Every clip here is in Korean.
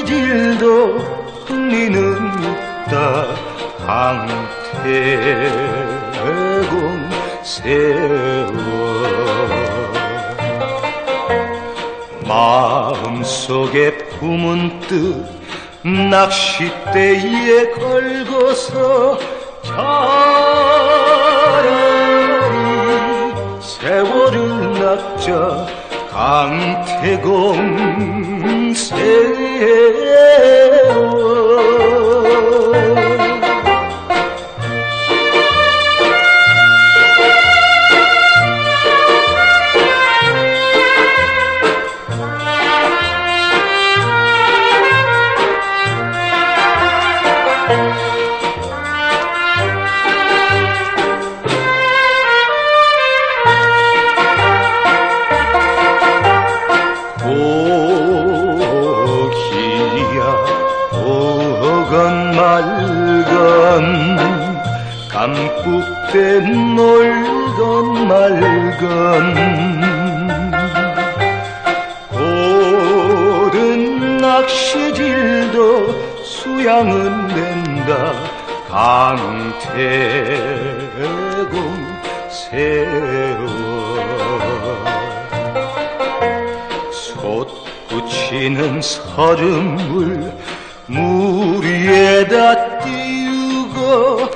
낚시질도 흥미는 있다. 강태공 세월 마음속에 품은 뜻 낚싯대에 걸고서 차라리 세월을 낚자. 강태공 세월 감국된 놀건 말건 고든 낚시질도 수양은 된다. 강태공 세월 솟구치는 서름물 물 위에다 띄우고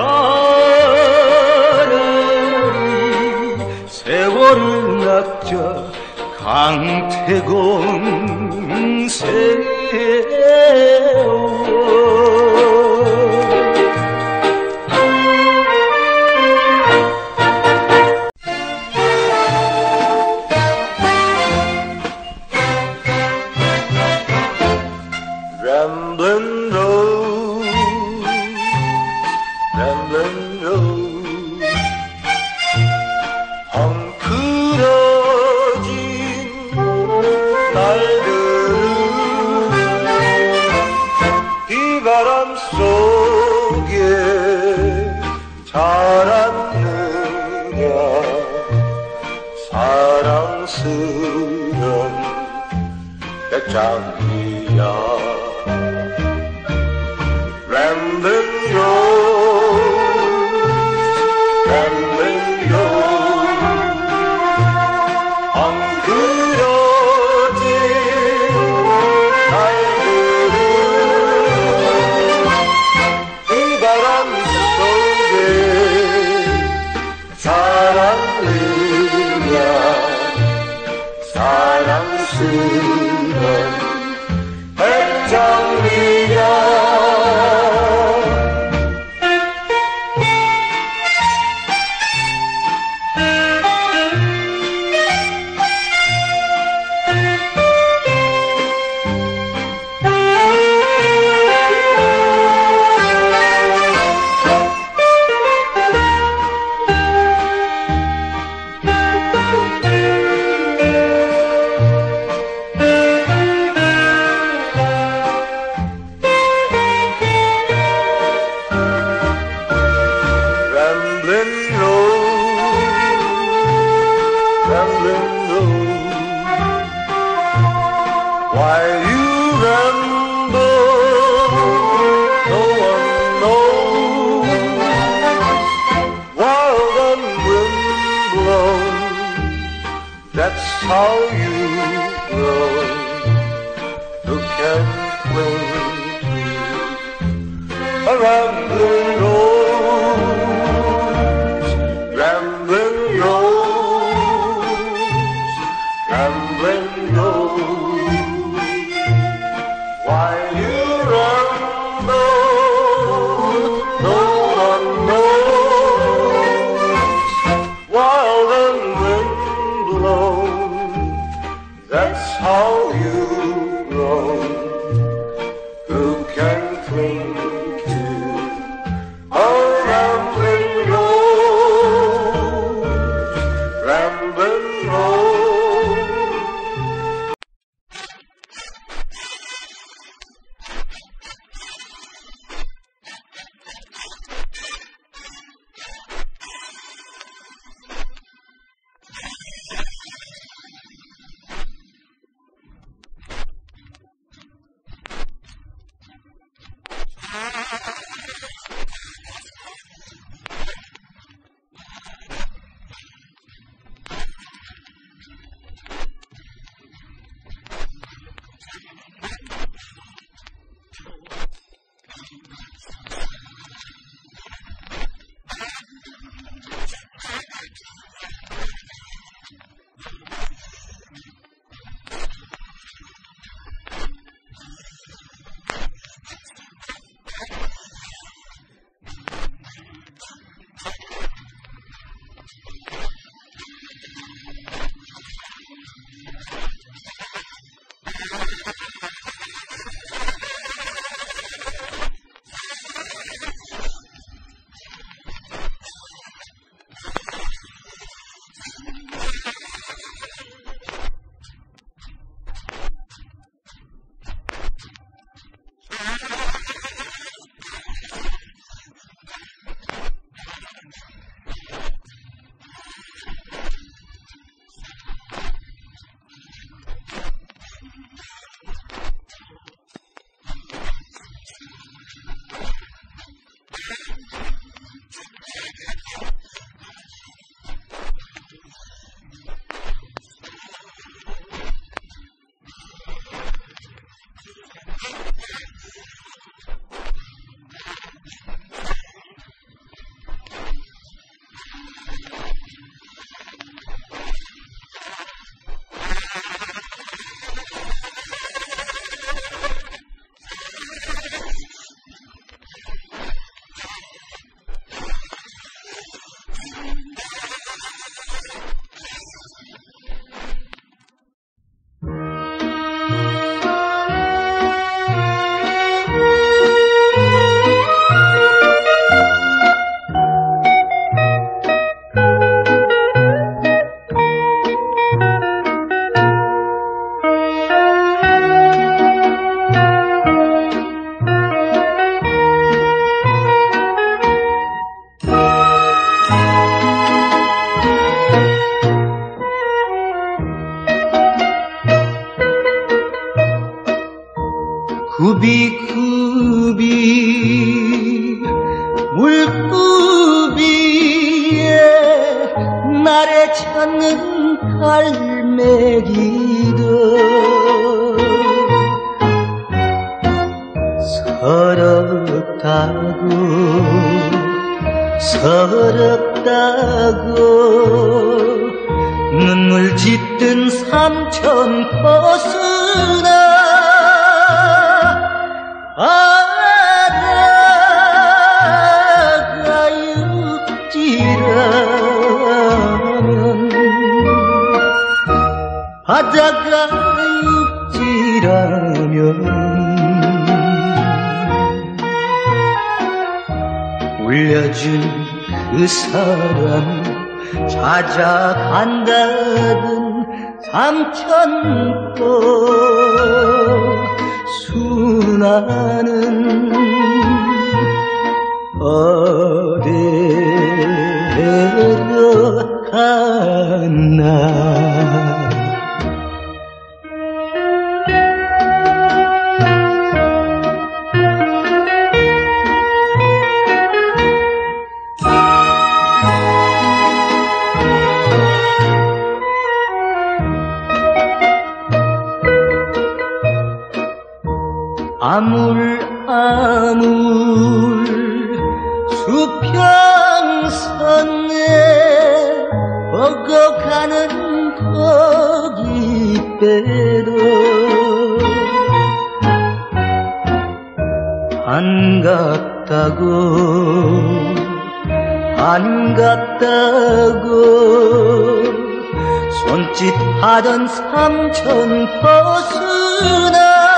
차라리 세월을 낚자. 강태공 세월 Ramblin' Road, Ramblin' Road 헝클어진 날들은 비바람 속에 자랐느냐. 사랑스런 백장미야. Ramblin' Road, Ramblin' Road 엉그러진 날들은 그 바람 속에 자랐느냐. 사랑스런 백장미야. Ramblin' Road, while you ramble, no one knows. Wild and wind blown, that's how you grow. Who can cling to a rambling road? While you ramble, no one knows. Wild and wind blown, 물고비에 나를 찾는 갈매기도 서럽다고 눈물 짓든 삼천포수나 바다가 육지라면 울려준 그 사람 찾아간다던 삼천포 순화는 어디로 갔나. 아물 수평선에 뻗어가는 거기배도 반갑다고 손짓하던 삼천포수나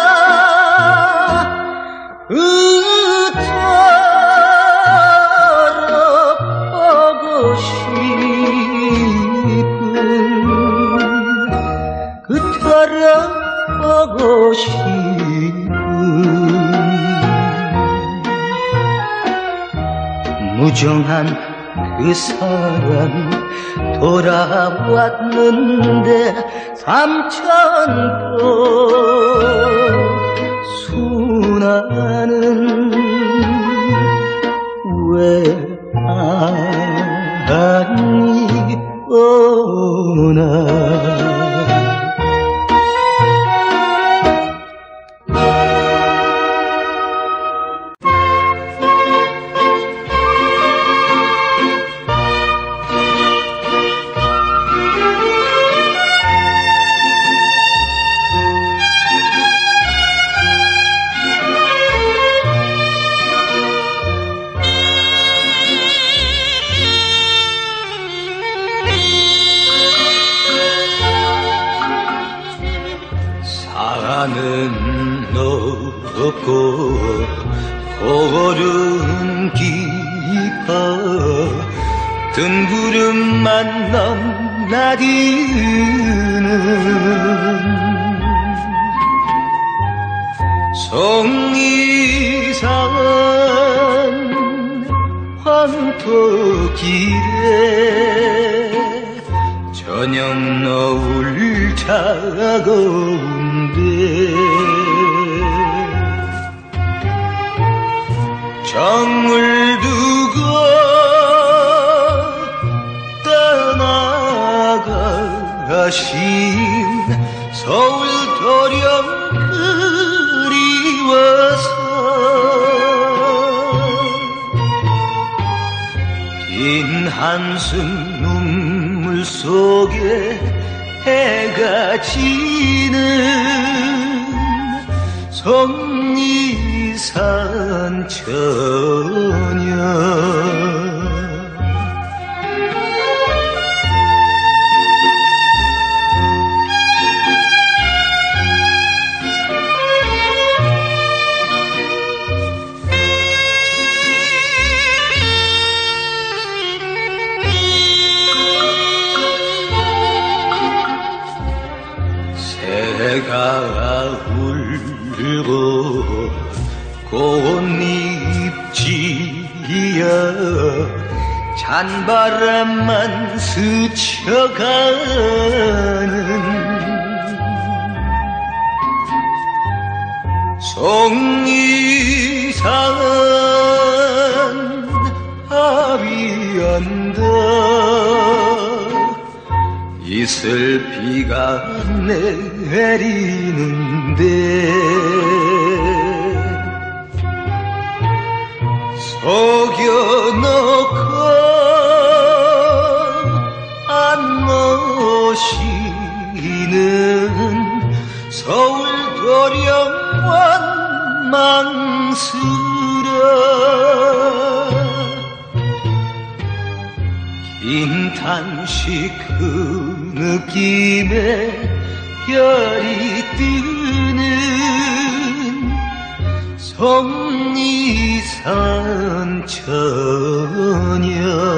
그토록 보고 싶은 무정한 그 사람 돌아왔는데 삼천포 순화는 왜 아니 오나. 사는 높고 고른 깊어 뜬구름만 넘나드는 송리산 황토길에 저녁 노을 차가운데 정을 두고 떠나가신 서울 도령 그리워서 긴 한숨 눈물 속에 해가 지는 송리산 처녀. 새가 울고 꽃잎 지어 찬바람만 스쳐가는 송리산 가비언덕 이슬 비가 내리는데 속여놓고 안 오시는 서울 도령원 망스러 긴 단식 그 느낌에 별이 뜨는 성리산 처녀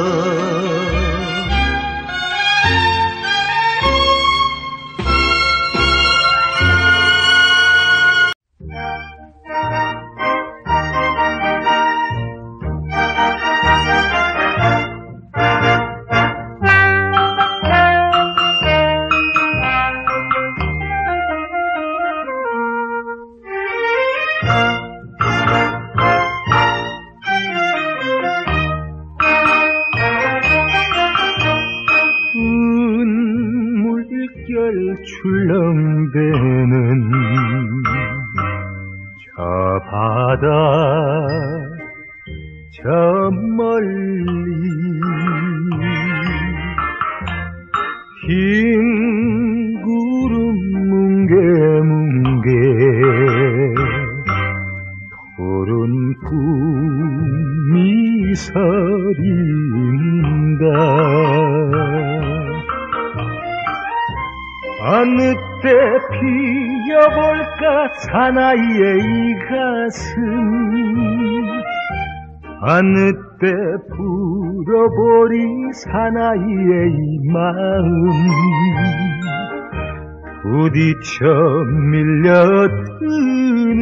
출렁대는 저 바다 저 멀리 흰 구름 뭉게뭉게 푸른 꿈이 서린다 어느 때 피어볼까 사나이의 이 가슴 어느 때 불어버리 사나이의 이 마음 부딪혀 밀려드는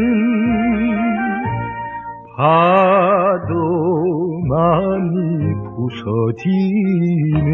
파도 많이 부서지네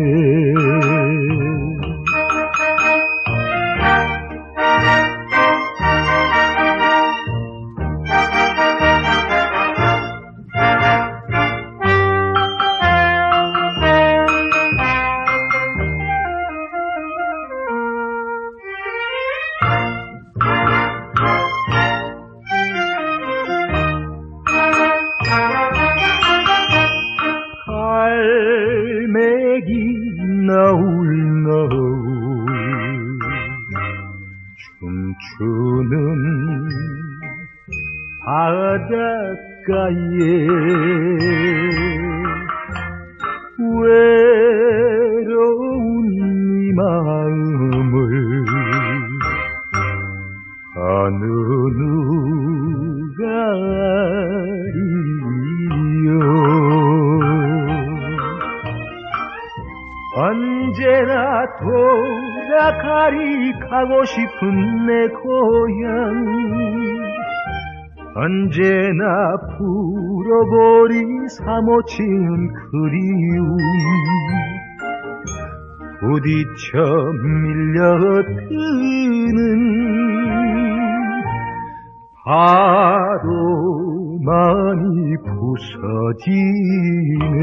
너울 춤추는 바닷가에 외로운 이 마음을 어느 누가 알리요 언제나 돌아가리 가고 싶은 내 고향 언제나 불어버리 사모치는 그리움 부딪혀 밀려드는 파도 많이 부서지네